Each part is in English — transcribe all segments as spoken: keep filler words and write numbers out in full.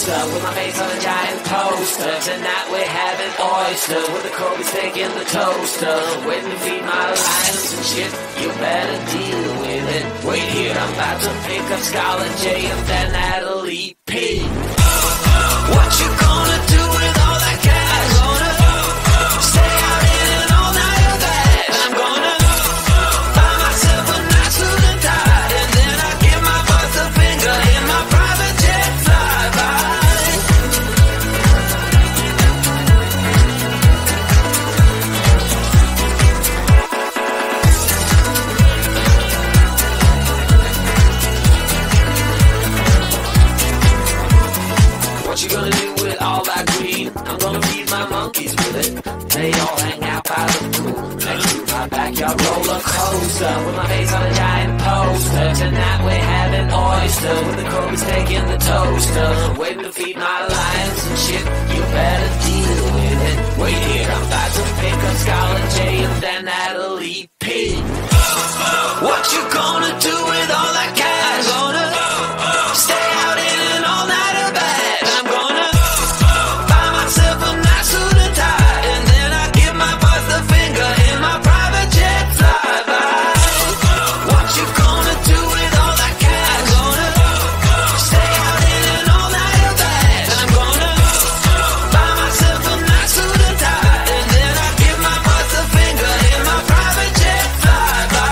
closer with my face on a giant poster. Tonight we're having oysters with the Kobe steak in the toaster. Waiting to feed my lions and shit, you better deal with it. Wait here, I'm about to pick up Scarlett J and then Natalie P. What you gonna do with all that cash? Gonna stay out in an all-nighter bag. I'm gonna buy myself a nice suit and tie, and then I give my boss a finger in my private jet flyby. What you gonna do with all that green? I'm gonna feed my monkeys with it. They all hang out by the pool next to my backyard roller coaster with my face on a giant poster. Tonight we're having oyster with the Kobe steak in the toaster. Waiting to feed my lions and shit, you better deal with it. Wait here, I'm about to pick up Scarlett J and then Natalie P. What you gonna do with all that cash? Gonna stay out in an all-nighter bag. I'm gonna buy myself a nice suit and tie, and then I give my boss the finger in my private jet flyby. What you gonna do with all that cash? Gonna stay out in an all-nighter bag. I'm gonna buy myself a nice suit and tie, and then I give my boss the finger in my private jet flyby.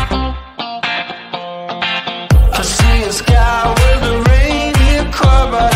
I see a sky with a reindeer car, but